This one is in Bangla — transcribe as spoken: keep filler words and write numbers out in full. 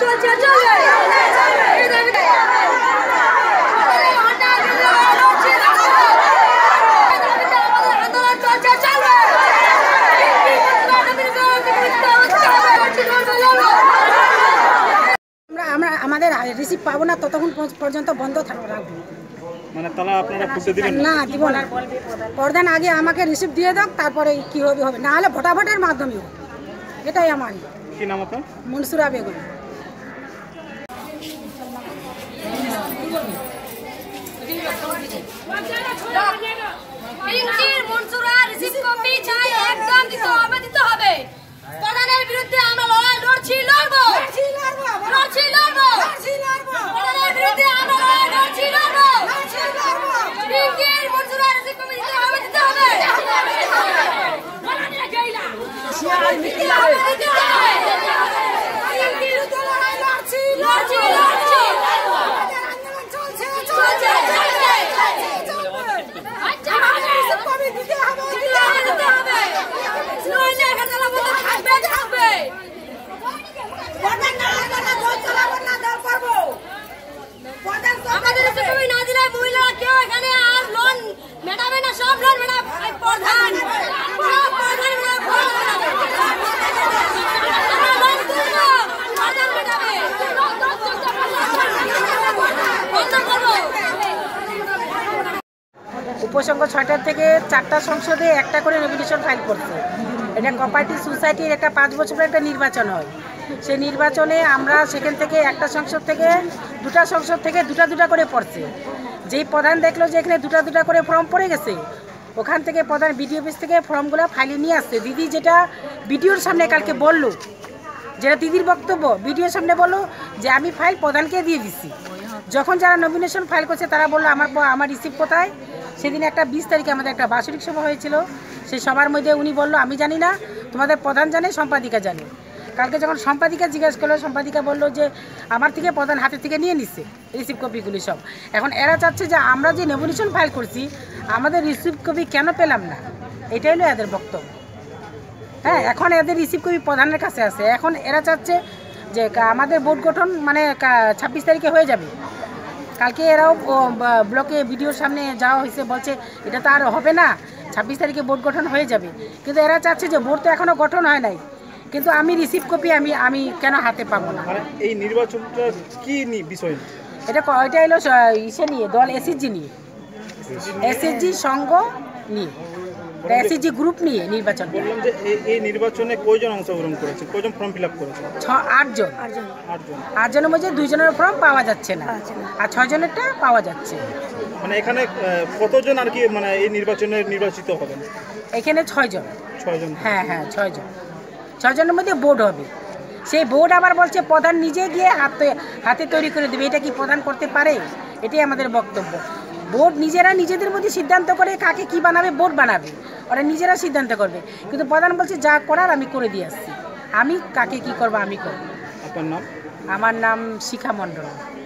আমাদের রিসিভ পাবো না ততক্ষণ পর্যন্ত বন্ধ রাখবো। মানে তালা আপনারা খুলতে দিবেন না? দিব না। প্রধান আগে আমাকে রিসিভ দিয়ে দাও, তারপরে কি হবে হবে, না হলে ভোটাভোটের মাধ্যমে হবে। এটাই আমার। কি নাম আপনার? মনসুরা বেগম। প্রধানের বিরুদ্ধে আমরা লড়াই লড়ছি, লড়বো, লড়ছি, লড়বো, প্রধানের বিরুদ্ধে আমরা লড়াই লড়ছি, লড়বো, পিঙ্কির মনসুরা রিসিভ কপি দিতে হবে, দিতে হবে, দিতে হবে, দিতে হবে, পিঙ্কির তো লড়াই লড়ছি, লড়ছি, লড়ছি, আন্দোলন চলছে, চলছে, চলছে, আমাদের রিসিভ কপি দিতে হবে, দিতে হবে, দিতে হবে, নইলে এখানে থাকবে, থাকবে, আমাদের রিসিভ কপি না দিলে মহিলারা কেউ এখানে আর লোন মেটাবে না, সব লোন মেটাবে প্রধান, সব প্রধান উপসংঘ ছয়টার থেকে চারটা সংসদে একটা করে নমিনেশন ফাইল করছে। এটা কোঅপারেটিভ সোসাইটির একটা পাঁচ বছরের একটা নির্বাচন হয়। সেই নির্বাচনে আমরা সেখান থেকে একটা সংসদ থেকে দুটা সংসদ থেকে দুটা দুটা করে পড়ছে। যেই প্রধান দেখলো যে এখানে দুটা দুটা করে ফর্ম পড়ে গেছে, ওখান থেকে প্রধান বিডিও অফিস থেকে ফর্মগুলো ফাইলে নিয়ে আসছে। দিদি যেটা বিডিওর সামনে কালকে বললো, যেটা দিদির বক্তব্য, বিডিওর সামনে বললো যে আমি ফাইল প্রধানকে দিয়ে দিচ্ছি। যখন যারা নমিনেশন ফাইল করছে তারা বললো আমার আমার রিসিভ কোথায়। সেদিন একটা বিশ তারিখে আমাদের একটা বাৎসরিক সভা হয়েছিল, সেই সভার মধ্যে উনি বললো আমি জানি না, তোমাদের প্রধান জানে, সম্পাদিকা জানে। কালকে যখন সম্পাদিকা জিজ্ঞাসা করলো, সম্পাদিকা বললো যে আমার থেকে প্রধান হাতে থেকে নিয়ে নিচ্ছে রিসিভ কপিগুলি সব। এখন এরা চাচ্ছে যে আমরা যে নমিনেশন ফাইল করছি আমাদের রিসিভ কপি কেন পেলাম না, এটাই হলো এদের বক্তব্য। হ্যাঁ, এখন এদের রিসিভ কপি প্রধানের কাছে আছে। এখন এরা চাচ্ছে যে আমাদের বোর্ড গঠন মানে ছাব্বিশ তারিখে হয়ে যাবে। কালকে এরাও ব্লকে ভিডিওর সামনে যাওয়া হয়েছে, বলছে এটা তো আর হবে না, ছাব্বিশ তারিখে বোর্ড গঠন হয়ে যাবে। কিন্তু এরা চাচ্ছে যে বোর্ড তো এখনও গঠন হয় নাই, কিন্তু আমি রিসিভ কপি আমি আমি কেন হাতে পাবো না। এই নির্বাচনটা কি বিষয়? এটা এটা হলো ইসে নিয়ে, দল এসএসজি নিয়ে, এসএসজি সংঘ নিয়ে, এসএসজি গ্রুপ নিয়ে নির্বাচন। বললাম যে এই নির্বাচনে কয়জন অংশগ্রহণ করেছে, কয়জন ফর্ম ফিল আপ করেছে? আটজন। আটজন আটজনের মধ্যে দুইজনের ফর্ম পাওয়া যাচ্ছে না, আর ছয়জনেরটা পাওয়া যাচ্ছে। মানে এখানে কতজন আর কি মানে এই নির্বাচনে নির্বাচিত হবেন? এখানে ছয়জন। ছয়জন? হ্যাঁ হ্যাঁ ছয়জন। ছয়জনের মধ্যে বোর্ড হবে। সেই বোর্ড আবার বলছে প্রধান নিজে গিয়ে হাতে হাতে তৈরি করে দেবে। এটা কি প্রধান করতে পারে? এটাই আমাদের বক্তব্য। বোর্ড নিজেরা নিজেদের মধ্যে সিদ্ধান্ত করে কাকে কি বানাবে, বোর্ড বানাবে, ওরা নিজেরা সিদ্ধান্ত করবে। কিন্তু প্রধান বলছে যা করার আমি করে দিয়ে আসছি, আমি কাকে কি করবো আমি করবো। আপনার নাম? আমার নাম শিখা মণ্ডল।